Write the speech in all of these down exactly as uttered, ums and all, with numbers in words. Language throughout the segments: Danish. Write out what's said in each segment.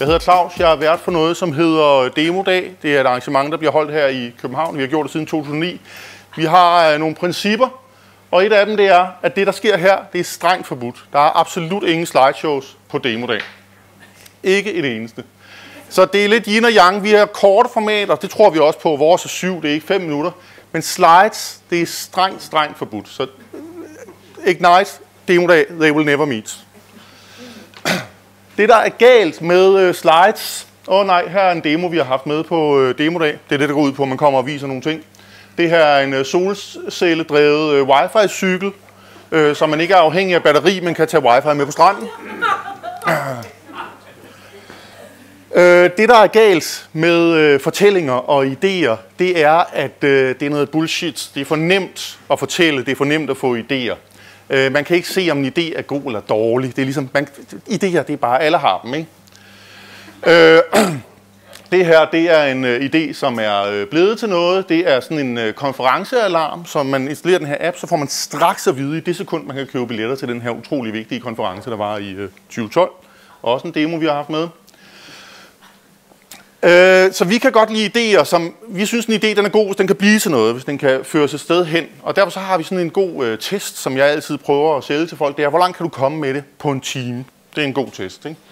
Jeg hedder Claus, jeg er vært for noget, som hedder Demodag. Det er et arrangement, der bliver holdt her i København. Vi har gjort det siden to tusind og ni. Vi har nogle principper, og et af dem det er, at det, der sker her, det er strengt forbudt. Der er absolut ingen slideshows på Demodag. Ikke et eneste. Så det er lidt yin og yang. Vi har korte formater, det tror vi også på. Vores er syv, det er ikke fem minutter. Men slides, det er strengt, strengt forbudt. Så Ignite, Demodag, they will never meet. Det, der er galt med slides, åh oh, nej, her er en demo, vi har haft med på Demodag. Det er det, der går ud på, at man kommer og viser nogle ting. Det her er en solcelledrevet wifi-cykel, øh, så man ikke er afhængig af batteri, men kan tage wifi med på stranden. øh, det, der er galt med øh, fortællinger og idéer, det er, at øh, det er noget bullshit. Det er for nemt at fortælle, det er for nemt at få idéer. Øh, man kan ikke se, om en idé er god eller dårlig. Det er ligesom, man, idéer, det er bare, alle har dem, ikke? Øh, Det her, det er en uh, idé, som er uh, blevet til noget. Det er sådan en uh, konferencealarm, som man installerer den her app, så får man straks at vide i det sekund, man kan købe billetter til den her utrolig vigtige konference, der var i uh, tyve tolv. Også en demo, vi har haft med. Uh, så vi kan godt lide idéer, som vi synes, en idé den er god, hvis den kan blive til noget, hvis den kan føres et sted hen. Og derfor så har vi sådan en god uh, test, som jeg altid prøver at sælge til folk. Det er, hvor langt kan du komme med det på en time? Det er en god test, ikke?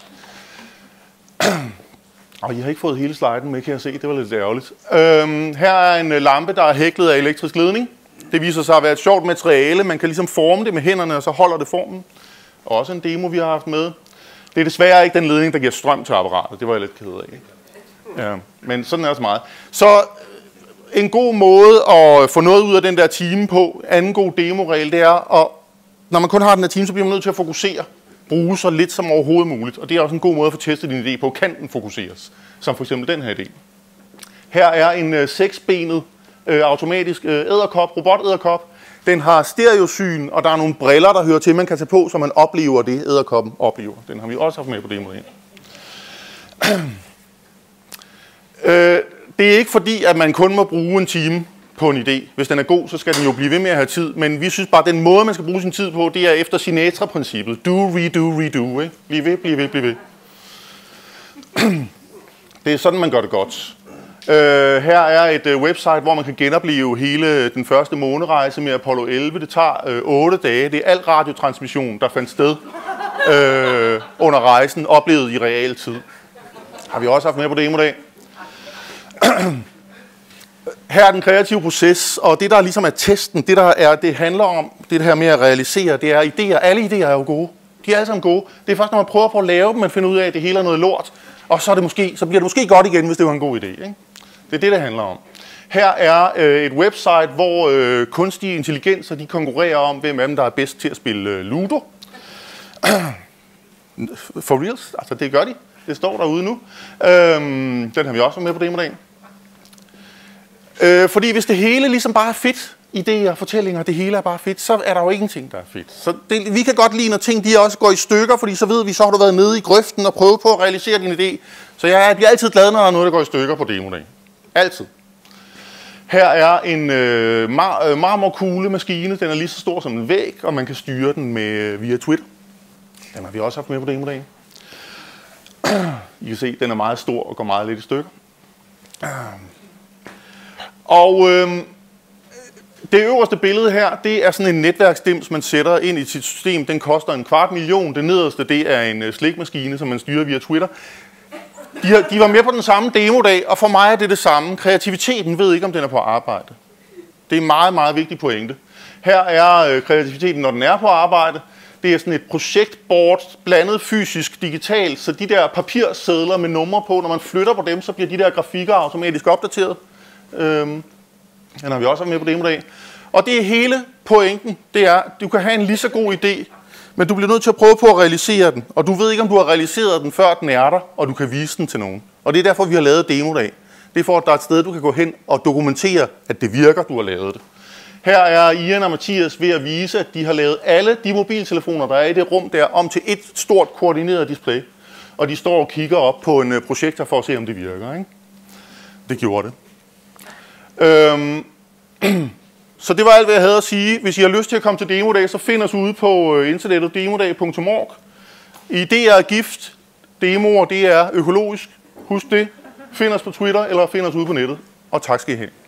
Og I har ikke fået hele sliden med, kan jeg se. Det var lidt ærgerligt. Øhm, her er en lampe, der er hæklet af elektrisk ledning. Det viser sig at være et sjovt materiale. Man kan ligesom forme det med hænderne, og så holder det formen. Også en demo, vi har haft med. Det er desværre ikke den ledning, der giver strøm til apparatet. Det var jeg lidt ked af. Ja, men sådan er det så meget. Så en god måde at få noget ud af den der time på, anden god demoregel, det er, at når man kun har den her time, så bliver man nødt til at fokusere. Bruge så lidt som overhovedet muligt. Og det er også en god måde at få testet din idé på. Kan den fokuseres? Som for eksempel den her idé. Her er en øh, seksbenet øh, automatisk øh, edderkop, robot-edderkop. Den har stereosyn, og der er nogle briller, der hører til, man kan tage på, så man oplever det, edderkoppen oplever. Den har vi også haft med på demoen. øh, det er ikke fordi, at man kun må bruge en time på en idé. Hvis den er god, så skal den jo blive ved med at have tid. Men vi synes bare, at den måde, man skal bruge sin tid på, det er efter Sinatra-princippet. Do, redo, redo. Ikke? Bliv ved, bliv ved, bliv ved. Det er sådan, man gør det godt. Uh, her er et uh, website, hvor man kan genopleve hele den første månerejse med Apollo elleve. Det tager uh, otte dage. Det er al radiotransmission, der fandt sted uh, under rejsen, oplevet i realtid. Har vi også haft med på demodag. Her er den kreative proces, og det der ligesom er testen, det der er, det handler om, det her med at realisere, det er idéer. Alle idéer er jo gode. De er alle sammen gode. Det er først, når man prøver på at lave dem, man finder ud af, at det hele er noget lort, og så, er det måske, så bliver det måske godt igen, hvis det var en god idé. Ikke? Det er det, det handler om. Her er øh, et website, hvor øh, kunstige intelligenser, de konkurrerer om, hvem af dem, der er bedst til at spille øh, Ludo. For reals, altså det gør de. Det står derude nu. Øhm, den har vi også med på demodagen. Øh, fordi hvis det hele ligesom bare er fedt, idéer, fortællinger, det hele er bare fedt, så er der jo ingenting, der er fedt. Så det, vi kan godt lide, når ting de også går i stykker, fordi så ved vi, så har du været nede i grøften og prøvet på at realisere din idé. Så jeg bliver altid glad, når der er noget, der går i stykker på demodagen. Altid. Her er en øh, mar øh, marmorkuglemaskine. Den er lige så stor som en væg, og man kan styre den med, via Twitter. Den har vi også haft med på demodagen. I kan se, den er meget stor og går meget lidt i stykker. Og øh, det øverste billede her, det er sådan en netværksdims, man sætter ind i sit system. Den koster en kvart million. Det nederste, det er en øh, slikmaskine, som man styrer via Twitter. De, har, de var med på den samme demodag, og for mig er det det samme. Kreativiteten ved ikke, om den er på arbejde. Det er en meget, meget vigtig pointe. Her er øh, kreativiteten, når den er på arbejde. Det er sådan et projektboard, blandet fysisk, digitalt, så de der papirsedler med numre på, når man flytter på dem, så bliver de der grafikker automatisk opdateret. Øhm, den har vi også med på demodag. Og det er hele pointen, det er, at du kan have en lige så god idé, men du bliver nødt til at prøve på at realisere den. Og du ved ikke, om du har realiseret den, før den er der, og du kan vise den til nogen. Og det er derfor, vi har lavet demodag. Det er for, at der er et sted, du kan gå hen og dokumentere, at det virker, du har lavet det. Her er Ian og Mathias ved at vise, at de har lavet alle de mobiltelefoner, der er i det rum der, om til et stort koordineret display. Og de står og kigger op på en projektor for at se, om det virker. Ikke? Det gjorde det. Øhm, så det var alt, hvad jeg havde at sige. Hvis I har lyst til at komme til demodag, så find os ude på internettet demodag punktum org. Idéer er gift. demoer, det er økologisk. Husk det. Find os på Twitter, eller find os ude på nettet. Og tak skal I have.